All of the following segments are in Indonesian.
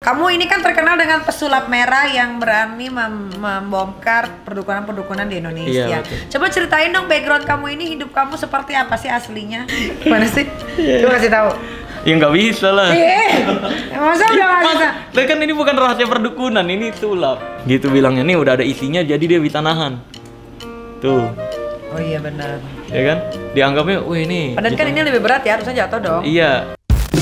Kamu ini kan terkenal dengan pesulap merah yang berani membongkar perdukunan-perdukunan di Indonesia. Iya, Coba ceritain dong background kamu ini, hidup kamu seperti apa sih aslinya? Gimana sih? Coba kasih tahu. Ya nggak bisa lah. Masa udah nggak bisa? Tapi kan ini bukan rahasia perdukunan, ini sulap. Gitu bilangnya, nih udah ada isinya jadi dia bisa nahan. Tuh. Oh iya benar. Ya kan? Dianggapnya, wih ini. Padahal kan ini lebih berat ya, harusnya jatuh dong. Iya.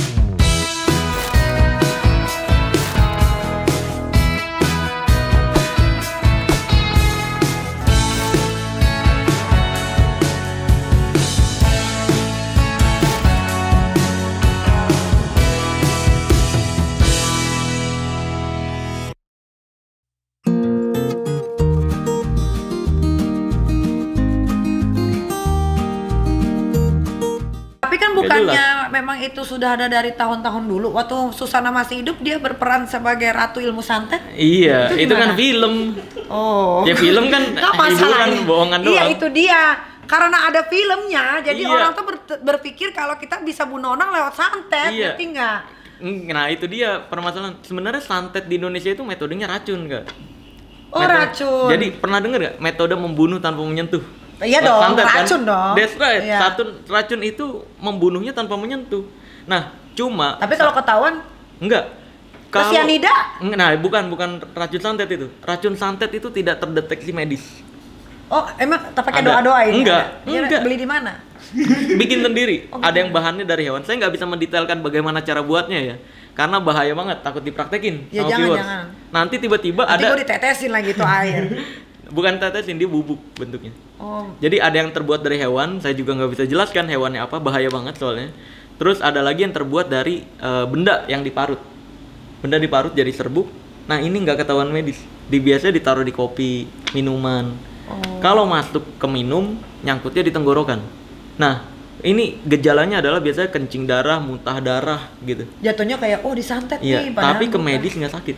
Bukannya memang itu sudah ada dari tahun-tahun dulu, waktu Susana masih hidup dia berperan sebagai Ratu Ilmu Santet. Iya, itu kan film. Oh. Ya film kan hiburan, bohongan doang. Iya itu dia. Karena ada filmnya, jadi orang tuh berpikir kalau kita bisa bunuh orang lewat santet, ngerti nggak? Nah itu dia permasalahan. Sebenarnya santet di Indonesia itu metodenya racun, Kak. Oh racun. Jadi pernah dengar nggak metode membunuh tanpa menyentuh? Iya dong, santet, racun kan? dong. That's right. Iya. Racun itu membunuhnya tanpa menyentuh. Nah, cuma tapi kalau ketahuan enggak. Kalau cyanida? Nah, bukan racun santet itu. Racun santet itu tidak terdeteksi medis. Oh, emang tak pakai doa-doa ini? Enggak. Beli di mana? Bikin sendiri. Oh, ada yang bahannya dari hewan. Saya nggak bisa mendetailkan bagaimana cara buatnya ya. Karena bahaya banget, takut dipraktekin ya, sama viewers. Jangan. Nanti tiba-tiba nanti ada gue ditetesin lagi tuh air. Bukan tetesin, dia bubuk bentuknya. Oh. Jadi ada yang terbuat dari hewan, saya juga nggak bisa jelaskan hewannya apa, bahaya banget soalnya. Terus ada lagi yang terbuat dari benda yang diparut. Benda diparut jadi serbuk. Nah ini nggak ketahuan medis. Biasanya ditaruh di kopi, minuman. Oh. Kalau masuk ke minum, nyangkutnya di tenggorokan. Nah ini gejalanya adalah biasanya kencing darah, muntah darah gitu. Jatuhnya kayak disantet iya, nih. Tapi ke medis nggak sakit.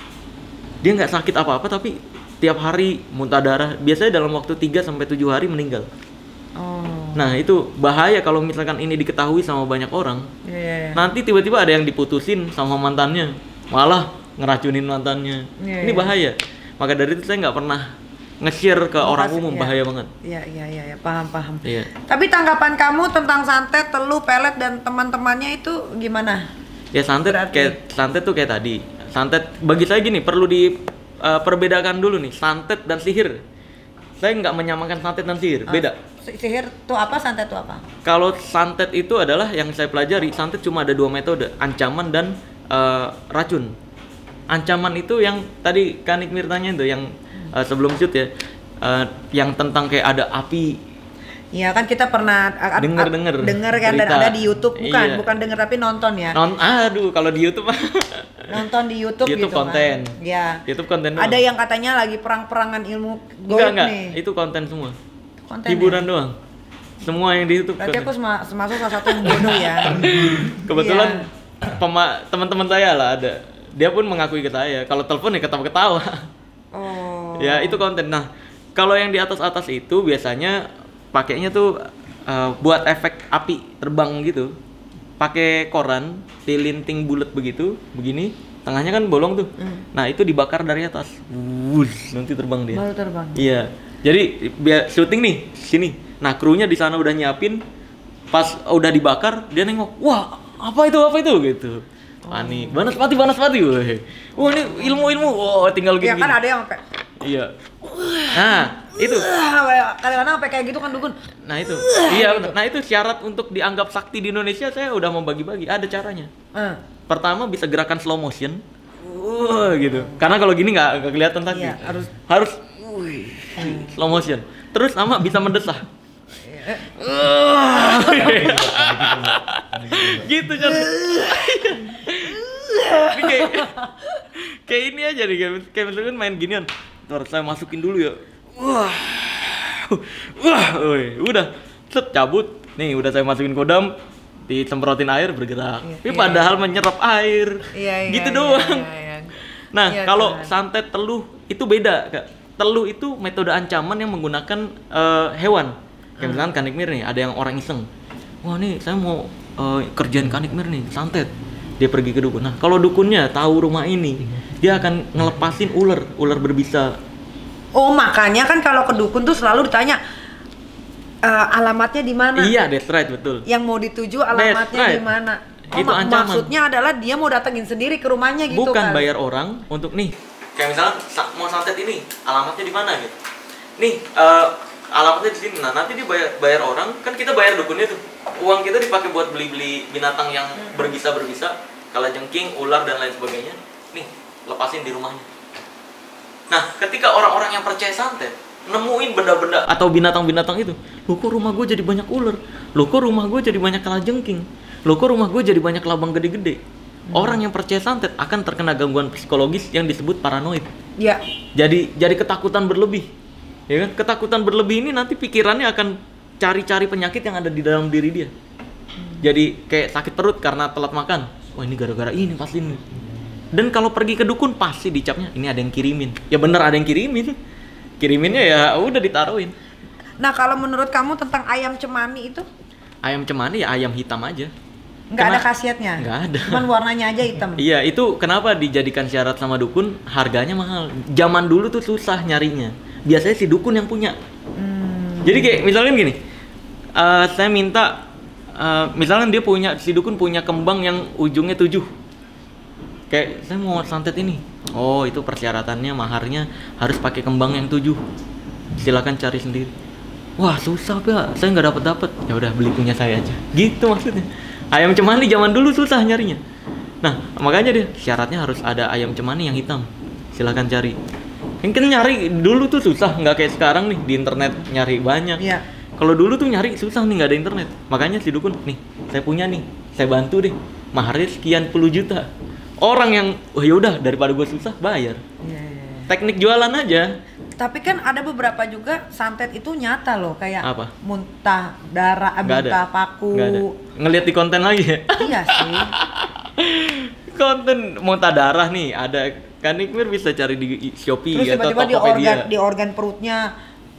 Dia nggak sakit apa-apa tapi tiap hari muntah darah, biasanya dalam waktu 3-7 hari meninggal. Oh. Nah itu bahaya kalau misalkan ini diketahui sama banyak orang. Yeah. Nanti tiba-tiba ada yang diputusin sama mantannya, malah ngeracunin mantannya. Ini bahaya. Maka dari itu saya nggak pernah nge-share ke orang umum, bahaya banget. Iya, paham. Iya. Tapi tanggapan kamu tentang santet, teluh, pelet dan teman-temannya itu gimana? Ya santet santet tuh kayak tadi. Santet bagi saya gini, perlu perbedakan dulu nih, santet dan sihir. Saya nggak menyamakan santet dan sihir, beda. Sihir tuh apa, santet tuh apa? Kalau santet itu adalah yang saya pelajari, santet cuma ada 2 metode, ancaman dan racun. Ancaman itu yang tadi Kak Nikmir tanya itu, yang sebelum shoot ya, yang tentang kayak ada api. Iya kan kita pernah dengar kan, dan ada di YouTube, bukan dengar tapi nonton ya. Aduh kalau di YouTube nonton di YouTube gitu konten. Kan. Ya. YouTube konten doang. Ada yang katanya lagi perang-perangan ilmu goib nih. Itu konten semua. Konten hiburan doang. Semua yang di YouTube. Berarti aku termasuk salah satu yang bodoh ya. Kebetulan teman-teman saya lah ada. Dia pun mengakui ke saya. Kalau telepon ya ketawa-ketawa. Oh. Ya itu konten. Nah kalau yang di atas-atas itu biasanya pakainya tuh buat efek api terbang gitu. Pakai koran, dilinting bulat begitu, begini, tengahnya kan bolong tuh. Nah itu dibakar dari atas, nanti terbang dia. Baru terbang. Iya. Jadi biar syuting nih sini. Nah krunya di sana udah nyiapin, pas udah dibakar dia nengok, wah apa itu gitu. Panik, Banaspati, woi. Wah ini ilmu, wah tinggal gini. Iya kan ada yang sampai. Iya. Nah itu. Kadang-kadang sampai kayak gitu kan dukun. Nah itu, iya benar. Nah itu syarat untuk dianggap sakti di Indonesia, saya udah membagi-bagi, ada caranya. Pertama bisa gerakan slow motion, gitu. Karena kalau gini nggak kelihatan sakti. Iya, harus slow motion. Terus sama bisa mendesah. Gitu kan. Kayak ini aja nih, kayak misalkan main ginian. Ntar saya masukin dulu ya. Udah, set cabut. Nih udah saya masukin kodam, disemprotin air bergerak. Tapi padahal menyerap air. Gitu doang. Nah, kalau santet teluh itu beda, Kak. Teluh itu metode ancaman yang menggunakan hewan. Kayak misalkan Kak Nikmir nih, ada yang orang iseng. Wah nih saya mau kerjaan Kak Nikmir nih, santet. dia pergi ke dukun. Nah, kalau dukunnya tahu rumah ini, dia akan ngelepasin ular berbisa. Oh, makanya kan kalau ke dukun tuh selalu ditanya alamatnya di mana? Iya, that's right, betul. Yang mau dituju alamatnya di mana? Itu ancaman. Maksudnya adalah dia mau datengin sendiri ke rumahnya gitu. Bukan bayar orang untuk nih. Kayak misalnya mau santet ini, alamatnya di mana gitu. Nih, alamatnya di sini. Nah, nanti dia bayar orang, kan kita bayar dukunnya tuh. Uang kita dipakai buat beli binatang yang berbisa, kalajengking, ular dan lain sebagainya. Nih, lepasin di rumahnya. Nah, ketika orang-orang yang percaya santet nemuin benda-benda atau binatang-binatang itu, loh kok rumah gue jadi banyak ular, loh kok rumah gue jadi banyak kalajengking, loh kok rumah gue jadi banyak labang gede-gede. Orang yang percaya santet akan terkena gangguan psikologis yang disebut paranoid. Ya. Jadi ketakutan berlebih. Ya kan? Ketakutan berlebih ini nanti pikirannya akan cari-cari penyakit yang ada di dalam diri dia. Jadi kayak sakit perut karena telat makan. Wah, ini gara-gara ini pasti ini. Dan kalau pergi ke dukun pasti dicapnya ini ada yang kirimin. Ya bener ada yang kirimin. Kiriminnya ya udah ditaruhin. Nah, kalau menurut kamu tentang ayam cemani itu? Ayam cemani ya ayam hitam aja. Nggak ada khasiatnya? Nggak ada. Cuman warnanya aja hitam? Iya, itu kenapa dijadikan syarat sama dukun, harganya mahal. Zaman dulu tuh susah nyarinya. Biasanya si dukun yang punya. Jadi kayak misalnya gini, saya minta, misalnya dia punya, si dukun punya kembang yang ujungnya 7. Kayak, saya mau santet ini. Oh, itu persyaratannya, maharnya harus pakai kembang yang 7. Silakan cari sendiri. Wah, susah Pak, saya nggak dapet. Ya udah, beli punya saya aja. Gitu maksudnya. Ayam cemani zaman dulu susah nyarinya. Nah, makanya dia syaratnya harus ada ayam cemani yang hitam. Silakan cari. Mungkin nyari dulu tuh susah, nggak kayak sekarang nih di internet nyari banyak. Iya. Kalau dulu tuh nyari susah nih, nggak ada internet. Makanya si dukun, nih saya punya nih, saya bantu deh. Maharnya sekian puluh juta. Orang yang, oh yaudah daripada gue susah bayar. Iya. Teknik jualan aja. Tapi kan ada beberapa juga santet itu nyata loh, kayak apa? Muntah darah, muntah paku. Nggak ada. Ngeliat di konten lagi ya? Iya sih. Konten muntah darah nih ada, kan Nikmir bisa cari di Shopee. Terus atau tiba-tiba di organ perutnya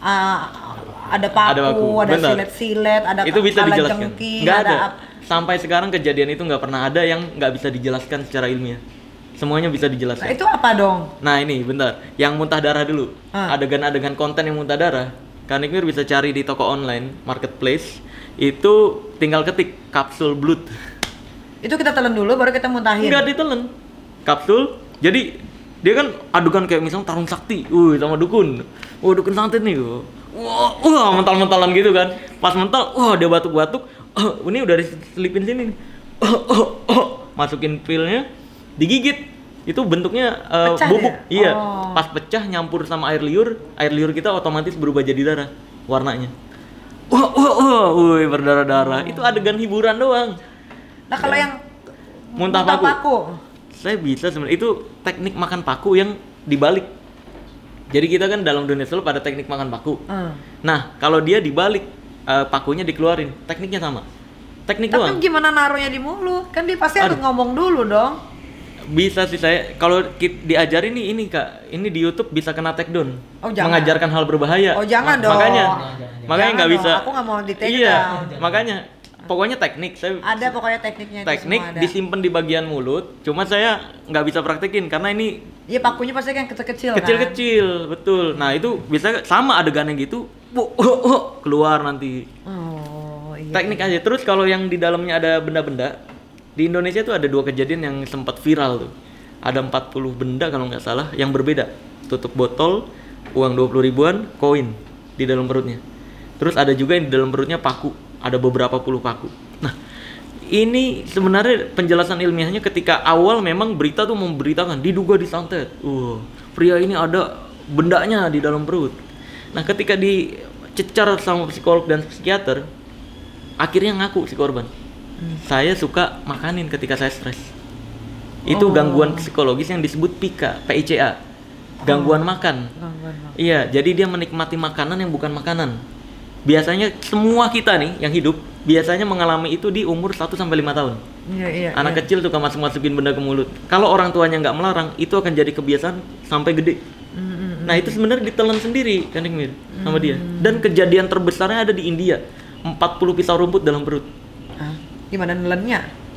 ada paku, ada silet-silet, ada itu bisa dijelaskan. Nggak ada. Sampai sekarang kejadian itu nggak pernah ada yang nggak bisa dijelaskan secara ilmiah. Semuanya bisa dijelaskan. Nah, itu apa dong? Nah ini bentar, yang muntah darah dulu. Adegan-adegan konten yang muntah darah, Kak Nikmir bisa cari di toko online, marketplace. Itu tinggal ketik kapsul blood. Itu kita telan dulu baru kita muntahin? Enggak ditelen. Kapsul, jadi dia kan adegan kayak misalnya tarung sakti, sama dukun. Dukun santet nih. Wah, mental-mentalan gitu kan. Pas mental, dia batuk-batuk. Ini udah diselipin sini nih. Masukin pilnya, digigit. Itu bentuknya bubuk. Ya? Iya. Pas pecah nyampur sama air liur kita otomatis berubah jadi darah warnanya. Berdarah-darah. Itu adegan hiburan doang. Nah, kalau yang muntah paku. Saya bisa sebenarnya, itu teknik makan paku yang dibalik. Jadi kita kan dalam dunia sulap ada teknik makan paku. Nah, kalau dia dibalik, pakunya dikeluarin, tekniknya sama. Teknik doang. Tapi gimana naruhnya di mulut? Kan dia pasti harus ngomong dulu dong. Bisa sih saya, kalau diajarin nih ini Kak, ini di YouTube bisa kena take down. Mengajarkan hal berbahaya. Oh jangan dong. Makanya nggak bisa. Aku nggak mau di take down. Iya, makanya pokoknya teknik saya. Ada pokoknya tekniknya. Teknik disimpan di bagian mulut. Cuma saya nggak bisa praktekin karena ini. Iya, pakunya pasti kan kecil-kecil kan. Kecil-kecil, betul. Nah itu bisa sama adegannya gitu, keluar nanti. Oh iya. Teknik aja. Terus kalau yang di dalamnya ada benda-benda, di Indonesia tuh ada 2 kejadian yang sempat viral tuh. Ada 40 benda kalau nggak salah yang berbeda. Tutup botol, uang 20 ribuan, koin di dalam perutnya. Terus ada juga yang di dalam perutnya paku. Ada beberapa puluh paku. Nah, ini sebenarnya penjelasan ilmiahnya ketika awal memang berita tuh memberitakan diduga disantet. Pria ini ada bendanya di dalam perut. Nah, ketika dicecar sama psikolog dan psikiater, akhirnya ngaku si korban. Saya suka makanin ketika saya stres. Itu gangguan psikologis yang disebut PICA. Gangguan makan. Iya, jadi dia menikmati makanan yang bukan makanan. Biasanya semua kita nih yang hidup biasanya mengalami itu di umur 1-5 tahun. Iya. Anak kecil tuh masukin benda ke mulut. Kalau orang tuanya nggak melarang, itu akan jadi kebiasaan sampai gede. Nah, itu sebenarnya ditelan sendiri kan Nikmir sama dia. Dan kejadian terbesarnya ada di India. 40 pisau rumput dalam perut. Gimana nelennya?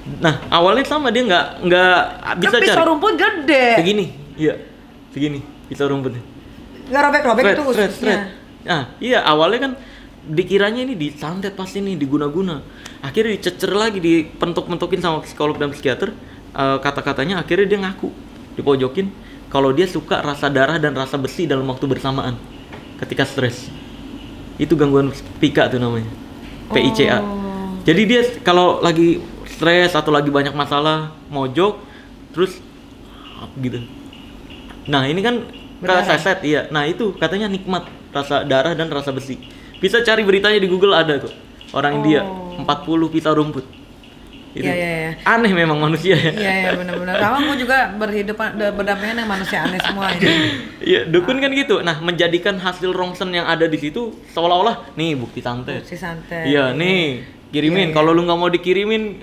Nah, awalnya sama dia nggak bisa kan cari. pisau rumput gede. Segini, iya. Segini pisau rumputnya. Nggak robek-robek itu ususnya. Nah, iya awalnya kan dikiranya ini disantet pasti nih, diguna-guna. Akhirnya dicecer lagi, dipentok-pentokin sama psikolog dan psikiater. Kata-katanya akhirnya dia ngaku, dipojokin kalau dia suka rasa darah dan rasa besi dalam waktu bersamaan ketika stres. Itu gangguan pika tuh namanya. PICA. Jadi dia kalau lagi stres atau lagi banyak masalah, mojok terus gitu. Nah, ini kan keseset, iya. Nah, itu katanya nikmat rasa darah dan rasa besi. Bisa cari beritanya di Google, ada kok. Orang India 40 pisau rumput. Itu. Iya. Aneh memang manusia ya. Iya, benar-benar. Sama aku juga berdampingan dengan manusia aneh semua ini. Iya, dukun kan gitu. Nah, menjadikan hasil rongsen yang ada di situ seolah-olah nih bukti santet. Bukti santet. Iya, nih kirimin. Kalau lu nggak mau dikirimin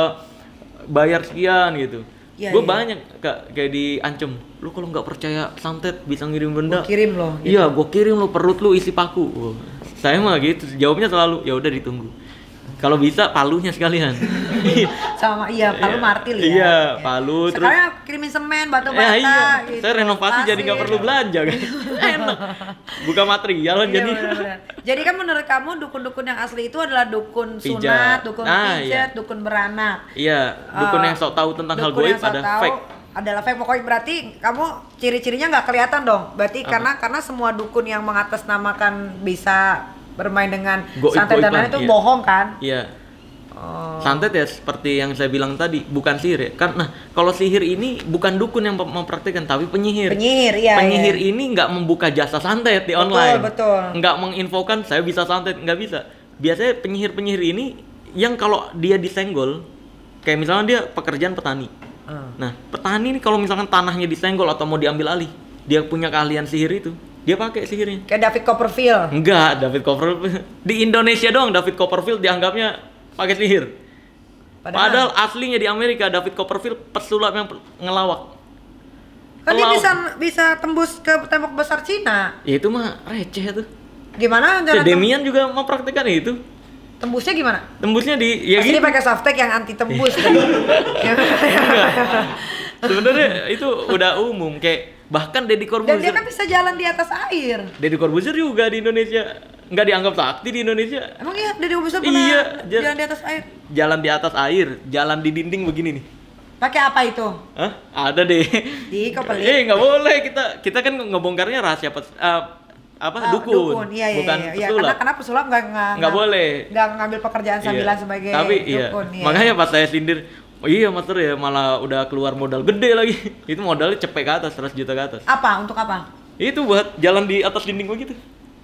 bayar sekian gitu. Gue banyak kayak diancem. Lu kalau nggak percaya santet bisa ngirim benda. Gua kirim loh. Gitu. Iya, gue kirim lo, perut lu isi paku. Saya mah gitu. Jawabnya selalu ya udah ditunggu. Kalau bisa palunya sekalian. Sama palu martil ya. Iya, palu. Sekarang kirimin semen, batu bata. Iya. Gitu. Saya renovasi jadi nggak perlu belanja kan. Enak. Buka material jadi. Bener. Jadi kan menurut kamu dukun-dukun yang asli itu adalah dukun sunat, dukun pijat, dukun beranak. Iya, dukun yang sok tahu tentang hal goib pada fake. Adalah fake. Pokoknya berarti kamu ciri-cirinya nggak kelihatan dong. Berarti karena semua dukun yang mengatasnamakan bisa bermain dengan santet dan lain itu bohong kan? Iya. Santet ya seperti yang saya bilang tadi, bukan sihir ya. Nah, kalau sihir ini bukan dukun yang mempraktikkan tapi penyihir. Penyihir ini nggak membuka jasa santet di online. Betul. Nggak menginfokan saya bisa santet, nggak bisa. Biasanya penyihir ini yang kalau dia disenggol, kayak misalnya dia pekerjaan petani. Nah, petani ini kalau misalkan tanahnya disenggol atau mau diambil alih, dia punya keahlian sihir itu. Dia pakai sihirnya. Kayak David Copperfield. Enggak, David Copperfield. Di Indonesia doang David Copperfield dianggapnya pakai sihir. Padahal aslinya di Amerika David Copperfield pesulap yang ngelawak. Kan dia bisa tembus ke tembok besar Cina. Ya itu mah receh tuh. Gimana cara Demian juga mau praktekkan itu. Tembusnya gimana? Tembusnya ya pasti dia pakai softtek yang anti tembus. Sebenarnya itu udah umum, kayak bahkan Deddy Corbuzier. Dan dia kan bisa jalan di atas air. Deddy Corbuzier juga di Indonesia nggak dianggap sakti di Indonesia. Emang iya Deddy Corbuzier pernah jalan di atas air? Jalan di atas air, jalan di dinding begini nih. Pakai apa itu? Hah? Ada deh. Kok pelit? Nggak boleh, kita kan ngebongkarnya rahasia dukun. Iya. Bukan pesulap. Karena pesulap nggak boleh. Nggak ngambil pekerjaan sambilan sebagai dukun. Iya. Makanya pas saya sindir, iya master ya, malah udah keluar modal gede lagi. Itu modalnya cepet ke atas, 100 juta ke atas. Apa? Untuk apa? Itu buat jalan di atas dinding begitu.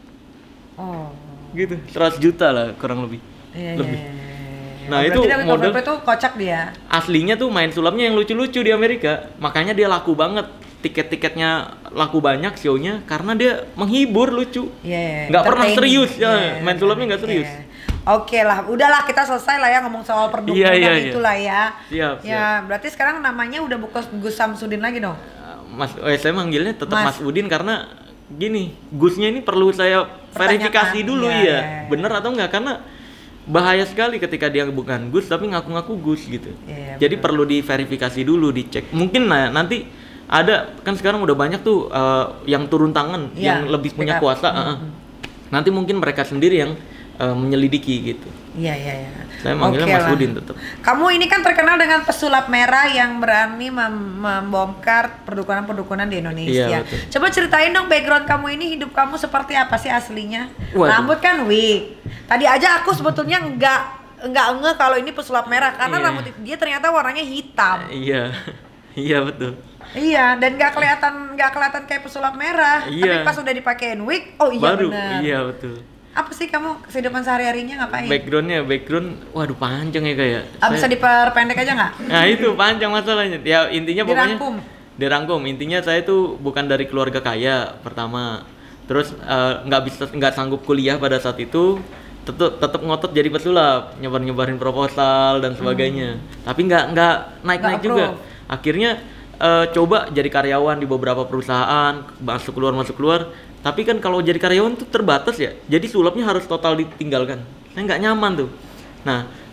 Gitu, 100 juta lah kurang lebih. Lebih. Nah, itu modal itu kocak dia. Aslinya tuh main sulapnya yang lucu-lucu di Amerika. Makanya dia laku banget. Tiket-tiketnya laku banyak show-nya karena dia menghibur, lucu. Nggak pernah serius main sulapnya nggak serius. Oke lah, udahlah kita selesai lah ya ngomong soal perdukunan itulah ya. Siap. Berarti sekarang namanya udah bukan Gus Samsudin lagi dong? Saya manggilnya tetap Mas Udin karena gini, Gusnya ini perlu saya verifikasi dulu ya. Bener atau enggak, karena bahaya sekali ketika dia bukan Gus tapi ngaku-ngaku Gus gitu. Jadi perlu diverifikasi dulu, dicek. Mungkin nanti ada kan sekarang udah banyak tuh yang turun tangan, yang lebih punya kuasa. Nanti mungkin mereka sendiri yang menyelidiki gitu. Iya. Saya manggilnya Mas Udin tetap. Kamu ini kan terkenal dengan pesulap merah yang berani membongkar perdukunan-perdukunan di Indonesia. Iya, coba ceritain dong background kamu ini, hidup kamu seperti apa sih aslinya? Rambut kan wig. Tadi aja aku sebetulnya enggak ngeh kalau ini pesulap merah karena rambut dia ternyata warnanya hitam. Iya betul. Iya, dan nggak kelihatan kayak pesulap merah. Tapi pas udah dipakein wig, baru, bener. Iya betul. Apa sih kamu kehidupan sehari-harinya ngapain? Background, waduh panjang ya kayak. Bisa diperpendek aja nggak? Nah itu panjang masalahnya. Ya intinya pokoknya dirangkum. Intinya saya tuh bukan dari keluarga kaya pertama. Terus nggak sanggup kuliah pada saat itu. Tetap ngotot jadi pesulap, nyebarin proposal dan sebagainya. Tapi nggak naik juga. Akhirnya coba jadi karyawan di beberapa perusahaan, masuk keluar. Tapi kan kalau jadi karyawan tuh terbatas ya. Jadi sulapnya harus total ditinggalkan. Saya nggak nyaman tuh. Nah,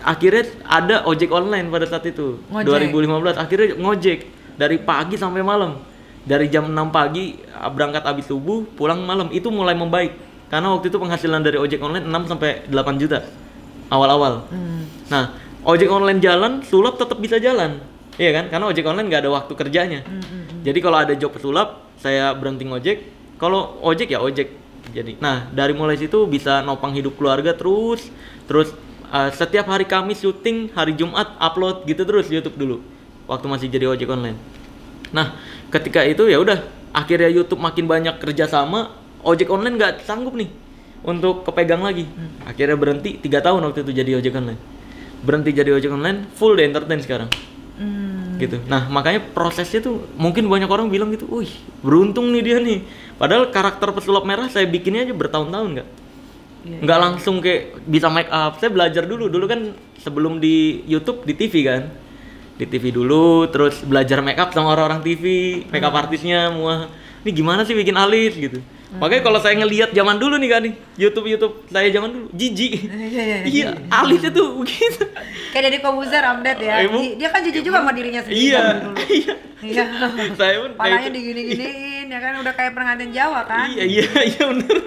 akhirnya ada ojek online pada saat itu. Ngojek. 2015 akhirnya ngojek dari pagi sampai malam. Dari jam 6 pagi berangkat habis subuh, pulang malam. Itu mulai membaik. Karena waktu itu penghasilan dari ojek online 6 sampai 8 juta awal-awal. Nah, ojek online jalan, sulap tetap bisa jalan. Iya kan? Karena ojek online nggak ada waktu kerjanya. Jadi kalau ada job pesulap, saya berhenti ngojek. Kalau ojek ya ojek. Jadi, nah dari mulai situ bisa nopang hidup keluarga terus setiap hari Kamis syuting, hari Jumat upload gitu terus YouTube dulu. Waktu masih jadi ojek online. Nah, ketika itu ya udah, akhirnya YouTube makin banyak kerjasama, ojek online nggak sanggup nih untuk kepegang lagi. Akhirnya berhenti 3 tahun waktu itu jadi ojek online. Berhenti jadi ojek online, full di entertain sekarang. Gitu. Nah, makanya prosesnya tuh mungkin banyak orang bilang gitu, wih beruntung nih dia nih. Padahal karakter pesulap merah saya bikinnya aja bertahun-tahun nggak langsung kayak bisa make up. Saya belajar dulu kan sebelum di YouTube di TV kan. Di TV dulu, terus belajar make up sama orang-orang TV, make up artisnya semua. Ini gimana sih bikin alis gitu. Makanya kalau saya ngelihat zaman dulu nih kan nih, YouTube saya zaman dulu jijik. Iya, alisnya tuh begitu. Kayak Deddy Kobuzer, Amdet ya. Dia kan jijik juga sama dirinya sendiri dulu. Iya. Saya pun palanya digini-giniin ya kan, udah kayak pengantin Jawa kan. Iya bener.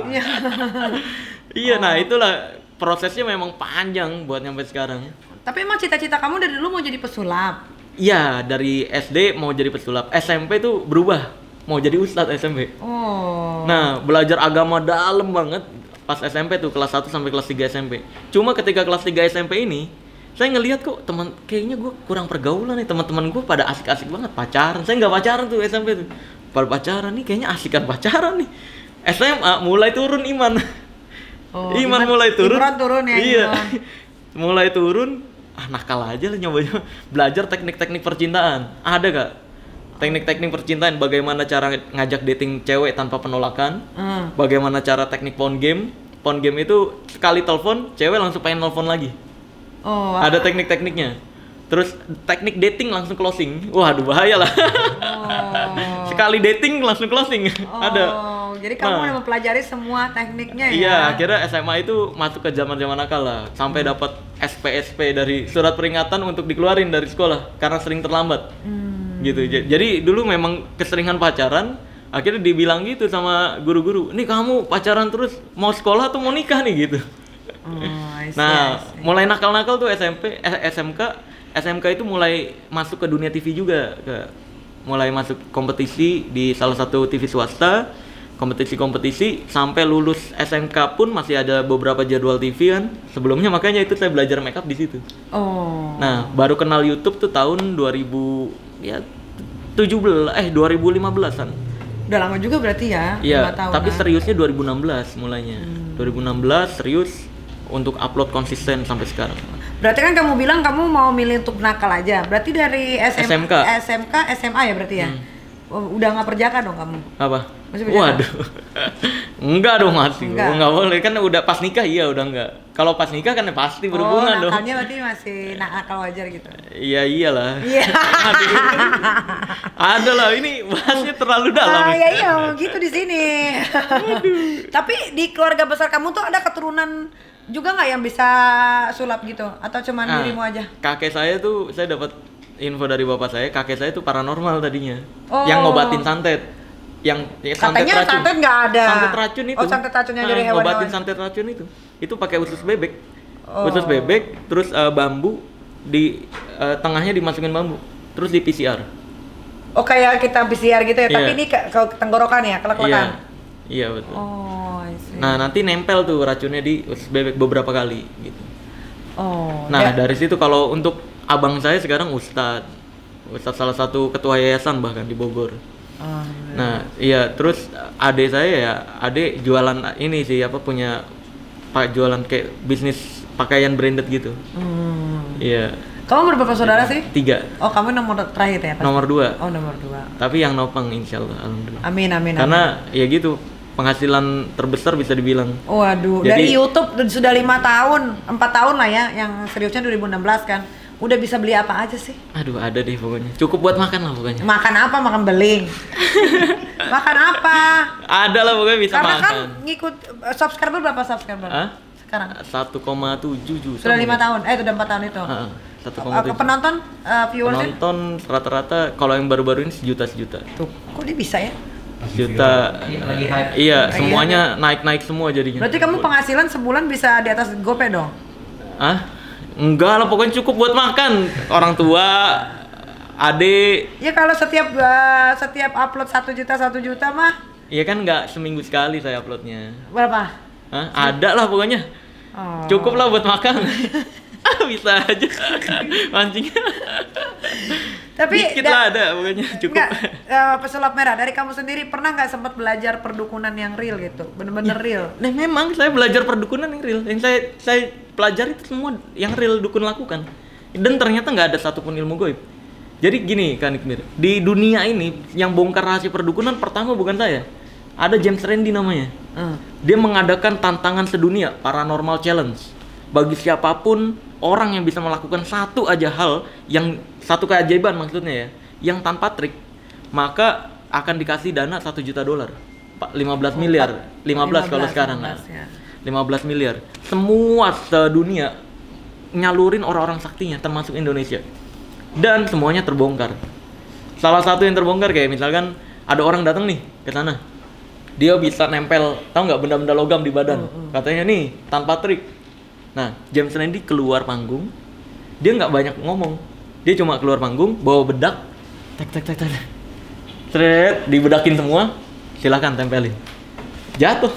Iya, nah itulah prosesnya memang panjang buat nyampe sekarang. Tapi emang cita-cita kamu dari dulu mau jadi pesulap? Iya, dari SD mau jadi pesulap. SMP tuh berubah, mau jadi ustadz SMP. Nah, belajar agama dalam banget pas SMP tuh, kelas 1 sampai kelas 3 SMP. Cuma ketika kelas 3 SMP ini, saya ngelihat kok kayaknya gue kurang pergaulan nih, teman-teman gue pada asik-asik banget pacaran. Saya nggak pacaran tuh SMP tuh. Pada pacaran nih, kayaknya asikan pacaran nih. SMA mulai turun iman. Iman mulai turun. Iman turun ya. Iya. Mulai turun. Nakal aja lah nyoba belajar teknik-teknik percintaan. Ada gak teknik-teknik percintaan, bagaimana cara ngajak dating cewek tanpa penolakan, bagaimana cara teknik phone game itu sekali telepon cewek langsung pengen telepon lagi. Ada teknik-tekniknya. Terus teknik dating langsung closing. Waduh bahaya lah. Sekali dating langsung closing. Ada. Jadi kamu udah mempelajari semua tekniknya ya? Iya, akhirnya SMA itu masuk ke zaman-zaman nakal lah. Sampai dapat SP dari surat peringatan untuk dikeluarin dari sekolah karena sering terlambat. Gitu. Jadi dulu memang keseringan pacaran, akhirnya dibilang gitu sama guru-guru, "Nih kamu pacaran terus mau sekolah atau mau nikah nih?" gitu. Nah, mulai nakal-nakal tuh SMK itu mulai masuk ke dunia TV juga, mulai masuk kompetisi di salah satu TV swasta, kompetisi sampai lulus SMK pun masih ada beberapa jadwal TV kan. Sebelumnya makanya itu saya belajar makeup di situ. Nah, baru kenal YouTube tuh tahun 2015-an. Udah lama juga berarti ya? Iya, tapi seriusnya 2016 mulainya. 2016 serius untuk upload konsisten sampai sekarang. Berarti kan kamu bilang kamu mau milih untuk nakal aja. Berarti dari SMK, SMA ya berarti ya? Udah nggak perjaka dong kamu? Apa? Waduh. Enggak dong, masih. Enggak boleh kan, udah pas nikah iya udah enggak. Kalau pas nikah kan pasti berhubungan dong. Nakalnya berarti masih nakal wajar gitu. Iya iyalah. Iya. Ada lah, ini bahasnya terlalu dalam. Iya gitu di sini. Tapi di keluarga besar kamu tuh ada keturunan juga nggak yang bisa sulap gitu, atau cuman dirimu aja? Kakek saya tuh, saya dapat info dari bapak saya, kakek saya tuh paranormal tadinya. Yang ngobatin santet. Katanya santet nggak ada. Santet racun itu. Santet racunnya dari hewan. Ngobatin santet racun itu pakai usus bebek. Usus bebek, terus bambu di tengahnya dimasukin bambu, terus di PCR. Kayak kita PCR gitu ya, tapi ini ke tenggorokan ya, kelek-kelekan. Iya betul. Nah, nanti nempel tuh racunnya di usus bebek beberapa kali gitu. Nah, dari situ kalau untuk abang saya sekarang ustadz salah satu ketua yayasan bahkan di Bogor. Nah, iya, terus adik saya jualan ini sih, punya jualan kayak bisnis pakaian branded gitu. Iya. Kamu berapa saudara sih? 3. Kamu nomor terakhir ya? Nomor 2. Nomor 2. Tapi yang nopang insyaallah, alhamdulillah. Amin. Karena ya gitu, penghasilan terbesar bisa dibilang. Waduh, dari YouTube sudah 5 tahun, 4 tahun lah ya, yang seriusnya 2016 kan. Udah bisa beli apa aja sih? Aduh, ada deh pokoknya. Cukup buat makan lah pokoknya. Makan apa? Makan beling. Makan apa? Ada lah pokoknya bisa karena makan. Karena kan ngikut subscriber berapa subscriber? sekarang? 1,7 juta. Sudah 5 tahun? Itu udah 4 tahun itu? 1,7. Penonton, viewersnya? Penonton rata-rata kalau yang baru-baru ini sejuta. Tuh, kok dia bisa ya? Juta. Iya, semuanya naik semua jadinya. Berarti kamu penghasilan sebulan bisa di atas GoPay dong? Enggak lah, pokoknya cukup buat makan orang tua, adik. Ya kalau setiap upload 1 juta mah? Iya kan nggak seminggu sekali saya uploadnya. Berapa? Ada lah pokoknya. Cukup lah buat makan. Bisa aja mancingnya. Tapi dikit lah ada pokoknya cukup. Pesulap merah dari kamu sendiri pernah nggak sempat belajar perdukunan yang real gitu, bener-bener real? Nah memang saya belajar perdukunan yang real, yang saya pelajari itu semua yang real dukun lakukan, dan ternyata nggak ada satupun ilmu goib. Jadi gini kan Ikmir, di dunia ini yang bongkar rahasia perdukunan pertama bukan saya, ada James Randi namanya. Dia mengadakan tantangan sedunia paranormal challenge bagi siapapun orang yang bisa melakukan satu aja hal, yang satu keajaiban maksudnya ya, yang tanpa trik, maka akan dikasih dana $1 juta, 15 miliar, 15 kalau sekarang lah, 15 miliar. Semua sedunia nyalurin orang-orang saktinya, termasuk Indonesia, dan semuanya terbongkar. Salah satu yang terbongkar kayak misalkan ada orang datang nih ke sana, dia bisa nempel, tahu nggak, benda-benda logam di badan, katanya nih tanpa trik. Nah, James Randi keluar panggung, dia nggak banyak ngomong, dia cuma keluar panggung, bawa bedak, tek, dibedakin semua, silakan tempelin, jatuh.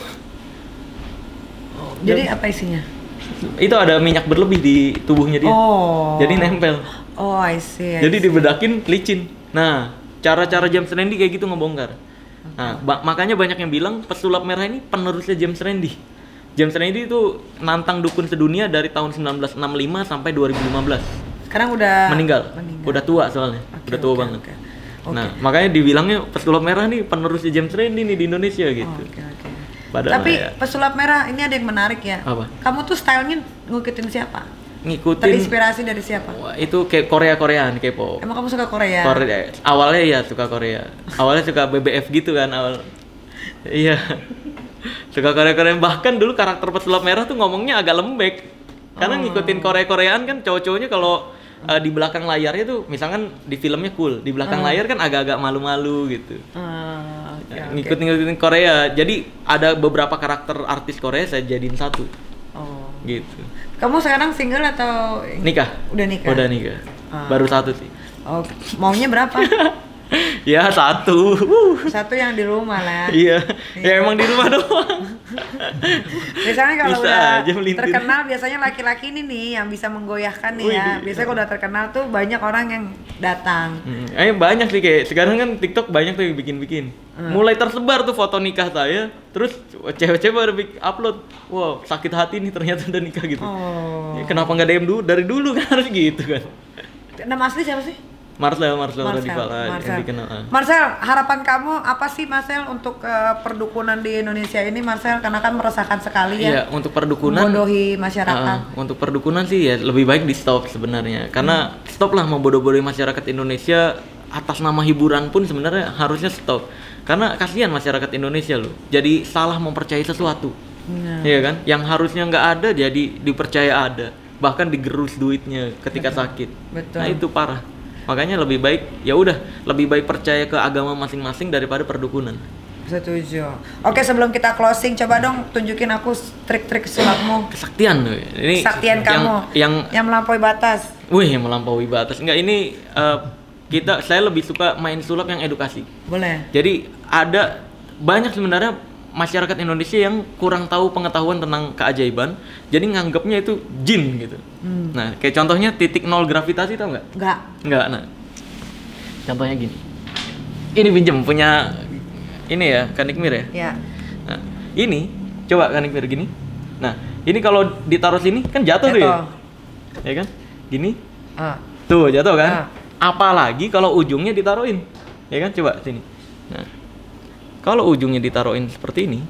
Jadi apa isinya? Itu ada minyak berlebih di tubuhnya dia, jadi nempel. I see. Jadi dibedakin licin. Nah, cara-cara James Randi kayak gitu ngebongkar. Nah, makanya banyak yang bilang pesulap merah ini penerusnya James Randi. James Randi itu nantang dukun sedunia dari tahun 1965 sampai 2015. Sekarang udah meninggal. Udah tua soalnya. Udah tua banget. Nah, makanya dibilangnya pesulap merah nih penerusnya James Randi nih di Indonesia gitu. Tapi pesulap merah ini ada yang menarik ya. Apa? Kamu tuh stylenya ngikutin siapa? Ngikutin. Terinspirasi dari siapa? Itu kayak Koreaan, K-pop. Emang kamu suka Korea? Awalnya ya suka Korea. Awalnya suka BBF gitu kan awal. Iya. Suka Korea-Koreaan, bahkan dulu karakter pesulap merah tuh ngomongnya agak lembek. Karena ngikutin Koreaan kan cowok-cowoknya kalau di belakang layarnya tuh misalkan di filmnya cool, di belakang layar kan agak-agak malu-malu gitu. Ngikutin Korea. Jadi ada beberapa karakter artis Korea saya jadiin satu. Gitu. Kamu sekarang single atau nikah? Udah nikah. Baru satu sih. Maunya berapa? Ya satu. Satu yang di rumah lah. Iya. Ya emang di rumah doang. Biasanya kalau udah terkenal biasanya laki-laki ini nih yang bisa menggoyahkan nih ya. Biasanya kalau udah terkenal tuh banyak orang yang datang. Banyak sih, kayak sekarang kan TikTok banyak tuh yang bikin-bikin. Mulai tersebar tuh foto nikah saya, terus cewek-cewek baru upload. Wow, sakit hati nih ternyata udah nikah gitu. Ya, kenapa nggak DM dulu dari dulu kan, harus gitu kan. Nama asli siapa sih? Marcel Radipala yang dikenal. Marcel, harapan kamu apa sih Marcel untuk perdukunan di Indonesia ini Marcel? Karena kan meresahkan sekali ya. Iya, untuk perdukunan membodohi masyarakat. Untuk perdukunan sih ya lebih baik di stop sebenarnya. Karena stop lah membodoh-bodohi masyarakat Indonesia atas nama hiburan pun sebenarnya harusnya stop. Karena kasihan masyarakat Indonesia loh. Jadi salah mempercayai sesuatu. Iya kan? Yang harusnya nggak ada jadi dipercaya ada. Bahkan digerus duitnya ketika sakit. Betul. Nah, itu parah. Makanya lebih baik ya udah, lebih baik percaya ke agama masing-masing daripada perdukunan. Setuju. Oke, sebelum kita closing coba dong tunjukin aku trik-trik sulapmu. Kesaktian loh. Ini kesaktian kamu yang melampaui batas. Yang melampaui batas. Enggak, ini saya lebih suka main sulap yang edukasi. Boleh. Jadi ada banyak sebenarnya masyarakat Indonesia yang kurang tahu pengetahuan tentang keajaiban, jadi nganggapnya itu jin gitu. Nah, kayak contohnya titik nol gravitasi, tau nggak? Nggak. Nah, contohnya gini. Ini pinjem punya ini ya, Kak Nikmir ya. Iya. Nah, ini coba Kak Nikmir gini. Nah, ini kalau ditaruh sini kan jatuh tuh ya. Ya kan? Gini. Tuh jatuh kan? Apalagi kalau ujungnya ditaruhin. Ya kan? Coba sini. Nah, kalau ujungnya ditaruhin seperti ini,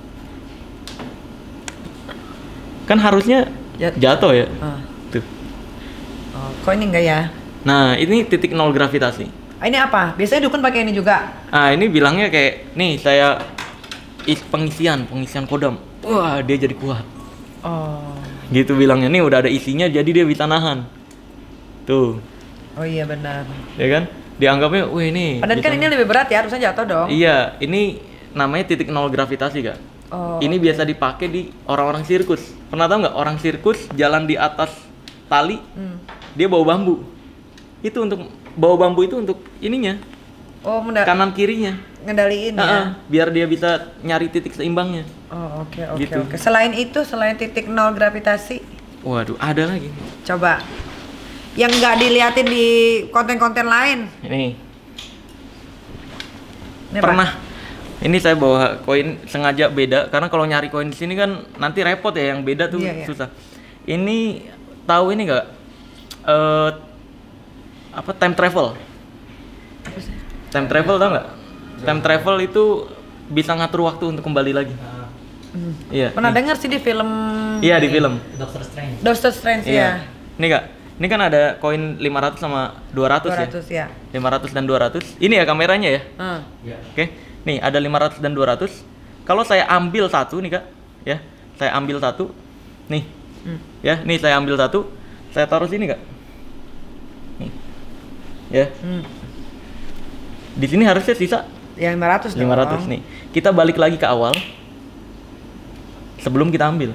kan harusnya jatuh ya. Tuh. Kok ini enggak ya? Nah, ini titik nol gravitasi. Ini apa? Biasanya dukun pakai ini juga. Ini bilangnya kayak nih saya pengisian kodam. Wah, dia jadi kuat. Oh. Gitu bilangnya, nih udah ada isinya jadi dia bisa nahan. Tuh. Oh iya benar. Ya kan? Dianggapnya, wih ini. Padahal kan ini lebih berat ya, harusnya jatuh dong. Iya, ini namanya titik nol gravitasi Kak. Oh, ini biasa dipakai di orang-orang sirkus. Pernah tahu nggak orang sirkus jalan di atas tali, dia bawa bambu. Itu untuk bawa bambu itu untuk ininya. Oh, kanan kirinya. Ngendaliin ya. Biar dia bisa nyari titik seimbangnya. Oh, oke. Gitu. Selain itu, selain titik nol gravitasi, waduh, ada lagi. Coba. Yang nggak diliatin di konten-konten lain. Ini pernah. Ini saya bawa koin sengaja beda karena kalau nyari koin di sini kan nanti repot ya, yang beda tuh susah. Ini tahu ini nggak? Apa time travel? Apa sih? Time travel tahu nggak? Time travel itu bisa ngatur waktu untuk kembali lagi. Iya. Pernah dengar sih di film. Iya, di film. Doctor Strange ya. Ini Kak. Ini kan ada koin 500 sama 200 ya. 500 dan 200. Ini ya kameranya ya. Oke. Nih ada 500 dan 200. Kalau saya ambil satu nih Kak, ya. Saya ambil satu. Nih. Ya, nih saya ambil satu. Saya taruh sini Kak. Nih. Ya. Di sini harusnya sisa yang 500 dong. 500 nih. Kita balik lagi ke awal. Sebelum kita ambil.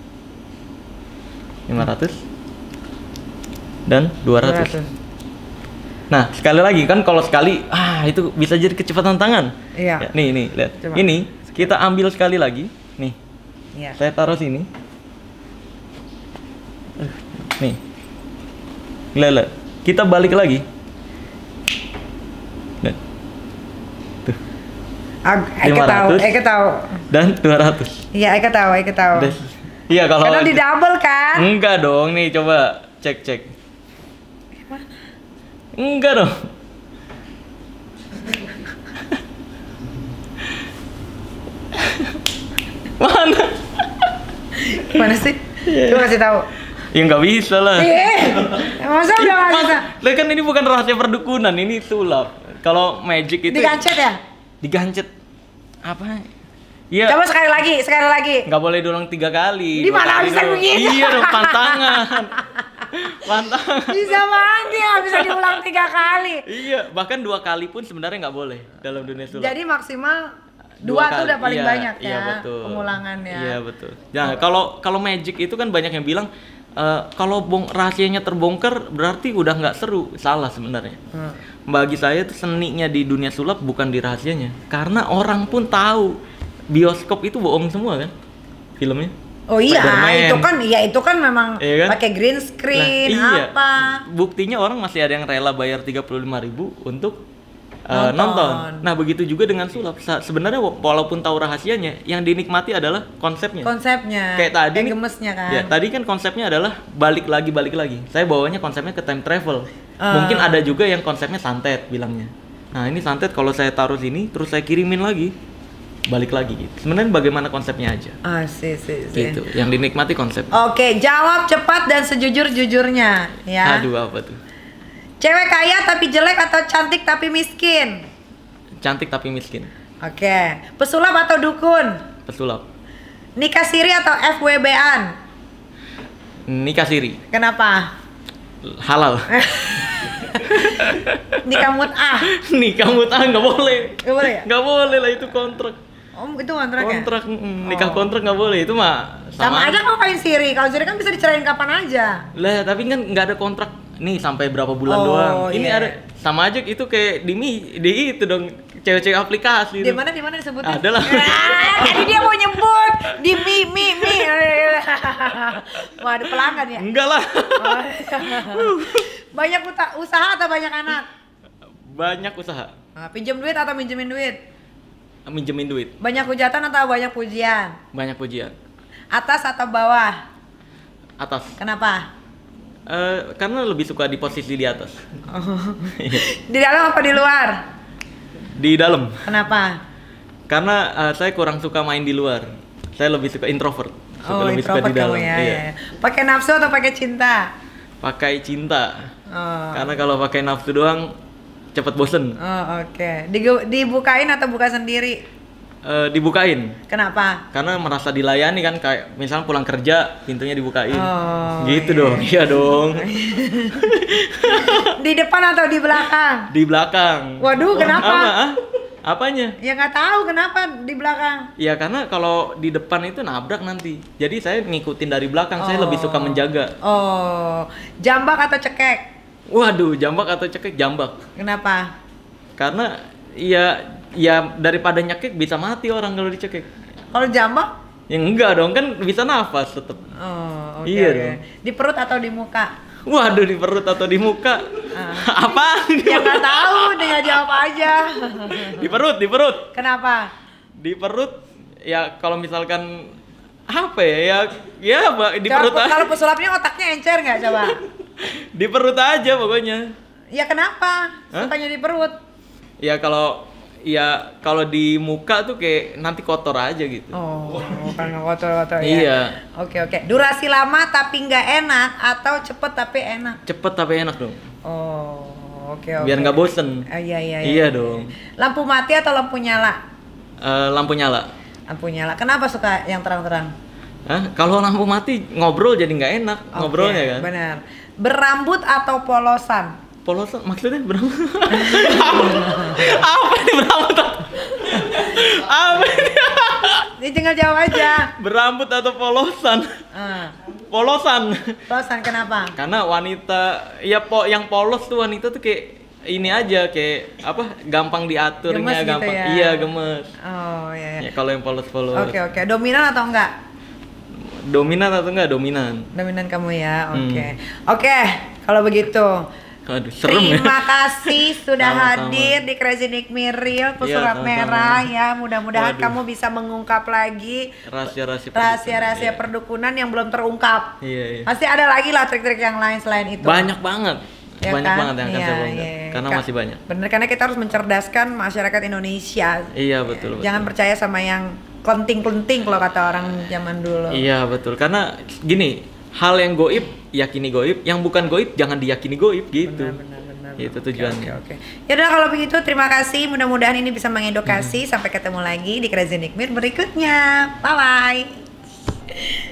500 dan 200. Nah, sekali lagi kan kalau sekali itu bisa jadi kecepatan tangan. Iya. Ya, nih, lihat. Coba. Ini kita ambil sekali lagi. Nih. Iya. Saya taruh sini. Nih. Lihat. Kita balik lagi. Nah. Tuh. 500. Eka tahu. Dan 200. Iya, Eka tahu. Iya, kalau karena di double kan? Enggak dong, nih coba cek. Mana? Enggak dong. Mana sih? Coba kasih tahu. Ya nggak bisa lah. Masa udah nggak bisa? Lah kan ini bukan rahasia perdukunan, ini sulap. Kalau magic itu digancet ya? Digancet. Apa? Iya. Coba sekali lagi. Nggak boleh diulang 3 kali. Di mana bisa begitu? Iya dong, pantangan. Bisa banget ya, bisa diulang 3 kali. Iya, bahkan 2 kali pun sebenarnya nggak boleh dalam dunia sulap. Jadi maksimal 2 tuh udah paling banyak ya. Iya, betul. Pengulangannya. Iya, betul. Nah, kalau magic itu kan banyak yang bilang kalau rahasianya terbongkar berarti udah nggak seru. Salah sebenarnya. Bagi saya tuh seninya di dunia sulap bukan di rahasianya, karena orang pun tahu bioskop itu bohong semua kan filmnya. Oh iya, itu kan memang kan? pakai green screen apa. Buktinya orang masih ada yang rela bayar 35.000 untuk nonton. Nah, begitu juga dengan sulap. Sebenarnya walaupun tahu rahasianya, yang dinikmati adalah konsepnya. Kayak tadi gemesnya kan. Ya, tadi kan konsepnya adalah balik lagi. Saya bawanya konsepnya ke time travel. Mungkin ada juga yang konsepnya santet bilangnya. Nah, ini santet kalau saya taruh sini terus saya kirimin lagi, balik lagi gitu. Sebenarnya bagaimana konsepnya aja. Sih. Gitu. Yang dinikmati konsep. Oke, jawab cepat dan sejujur-jujurnya ya. Aduh, apa tuh? Cewek kaya tapi jelek atau cantik tapi miskin? Cantik tapi miskin. Oke. Pesulap atau dukun? Pesulap. Nikah siri atau FWB-an? Nikah siri. Kenapa? Halal. Nikah mut'ah. Nikah mut'ah nggak boleh. Nggak boleh ya? Nggak boleh lah, itu kontrak. Itu kontrak ya? Nikah kontrak nggak boleh, itu mah sama aja kalau kawin siri. Kalau siri kan bisa dicerain kapan aja. Lah, tapi kan nggak ada kontrak. Nih sampai berapa bulan doang. Ini ada sama aja itu kayak di itu dong, cewek-cewek aplikasi. Di mana disebutin? Ada lah. Tadi dia mau nyebut di mi. Wah, ada pelanggan ya? Enggak lah. Banyak usaha atau banyak anak? Banyak usaha. Pinjam duit atau minjemin duit? Minjemin duit. Banyak hujatan atau banyak pujian? Banyak pujian. Atas atau bawah? Atas. Kenapa? Karena lebih suka di posisi di atas. Di dalam apa di luar? Di dalam. Kenapa? Karena saya kurang suka main di luar. Saya lebih suka introvert. Lebih introvert suka di dalam. Kamu ya. Iya. Pakai nafsu atau pakai cinta? Pakai cinta. Karena kalau pakai nafsu doang cepet bosen. Oke. Dibukain atau buka sendiri? dibukain. Kenapa? Karena merasa dilayani kan, kayak misalnya pulang kerja pintunya dibukain. Gitu dong. Iya dong. Di depan atau di belakang? Di belakang. Waduh, kenapa? Apanya? Ya nggak tahu kenapa di belakang. Ya karena kalau di depan itu nabrak nanti. Jadi saya ngikutin dari belakang, saya lebih suka menjaga. Jambak atau cekek? Waduh, jambak atau cekek? Jambak. Kenapa? Karena ya daripada nyekek bisa mati orang kalau dicekek. Kalau jambak? Ya enggak dong, kan bisa nafas tetap. Iya dong. Di perut atau di muka? Waduh, di perut atau di muka? Apa? Ya nggak tahu, tinggal jawab aja. Di perut. Kenapa? Di perut, ya kalau misalkan apa ya di perut aja. Kalau pesulapnya otaknya encer nggak coba? Di perut aja pokoknya. Ya kenapa? Sukanya di perut? Ya kalau di muka tuh kayak nanti kotor aja gitu. Karena kotor-kotor ya. Iya. Oke. Durasi lama tapi nggak enak atau cepet tapi enak? Cepet tapi enak dong. Oke. Biar nggak bosen. Iya. Iya dong. Lampu mati atau lampu nyala? Lampu nyala. Lampu nyala. Kenapa suka yang terang-terang? Kalau lampu mati ngobrol jadi nggak enak ngobrolnya kan. Benar. Berambut atau polosan? Polosan maksudnya berambut? Apa ini berambut? Apa ini? Ini tinggal jawab aja. Berambut atau polosan? Polosan. Polosan kenapa? Karena wanita yang polos tuh wanita tuh kayak ini aja, kayak apa? Gampang diaturnya, gemes gampang. Gitu ya? Iya, gemes. Iya. Ya kalau yang polos-polos. Oke. Dominan atau enggak? Dominan atau enggak? Dominan. Dominan kamu ya. Oke. Kalau begitu. Aduh, serem Terima kasih sudah hadir di Crazy Nick Miril Pesulap Merah ya. Mudah-mudahan kamu bisa mengungkap lagi rahasia-rahasia perdukunan yang belum terungkap. Iya. Pasti ada lagi lah trik-trik yang lain selain itu. Banyak banget. Ya banyak kan? banget yang akan saya bongkar. Karena masih banyak. Bener, karena kita harus mencerdaskan masyarakat Indonesia. Iya, betul. Jangan percaya sama yang klenting-klenting kalau kata orang zaman dulu. Iya, betul. Karena gini, hal yang goib yakini goib, yang bukan goib jangan diyakini goib gitu. Benar. Itu tujuannya. Oke. Ya udah kalau begitu terima kasih. Mudah-mudahan ini bisa mengedukasi. Sampai ketemu lagi di Crazy Nick Mir berikutnya. Bye bye.